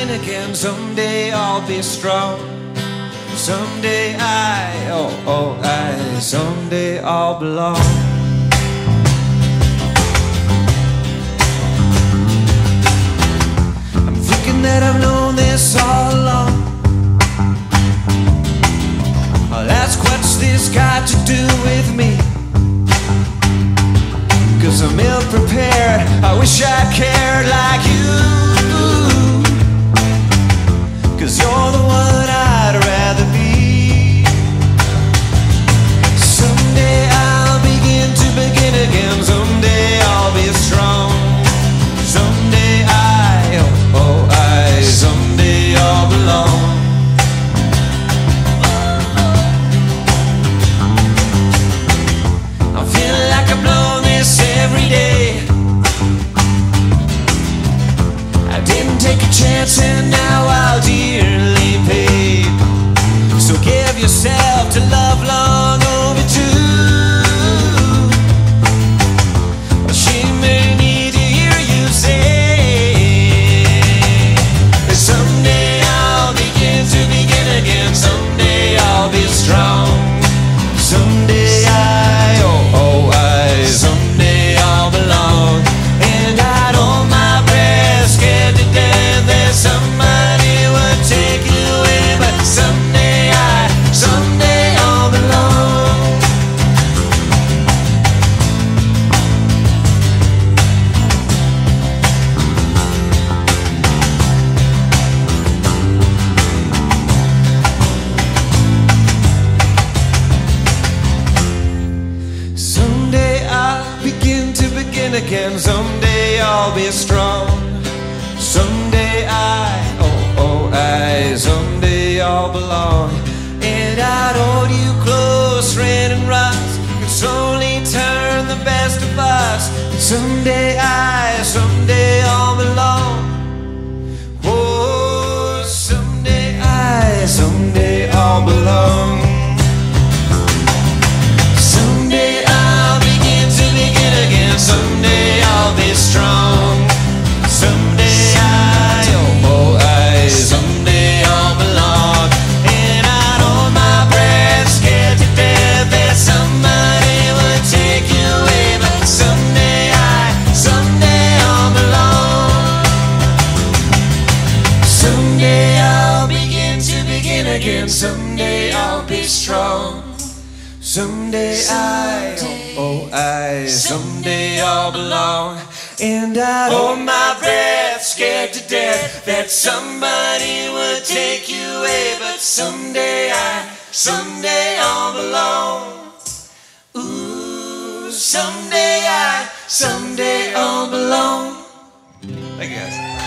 begin again. Someday I'll be strong. Someday someday I'll belong. I'm thinking that I've known this all along. I'll ask what's this got to do with me? 'Cause I'm ill prepared. I wish I cared like you. 'Cause you're the one I'd rather be. Someday I'll begin to begin again. Someday I'll be strong. Someday someday I'll belong. I'm feeling like I'm blowing this every day. I didn't take a chance and now I'll dearly pay. So give yourself to love long overdue. She may need to hear you say, someday I'll begin to begin again. Someday I'll be strong. Someday someday I'll belong. And I'd hold my breath, scared to death that somebody would take you away. But someday I'll belong. Someday I'll begin to begin again. Someday I'll be strong. Someday someday I'll belong. And I'd hold you close, rain and rust could slowly turn the best of us. Someday I'll belong. Oh, someday I'll belong. Someday I'll begin to begin again. Someday I'll be strong. Someday someday I'll belong. And I'd hold my breath, scared to death that somebody would take you away. But someday I'll belong. Someday I'll begin to begin again. Someday I'll be strong. Someday someday I'll belong. And I'd hold my breath, scared to death that somebody would take you away. But someday I'll belong. Ooh, someday I'll belong. Thank you guys.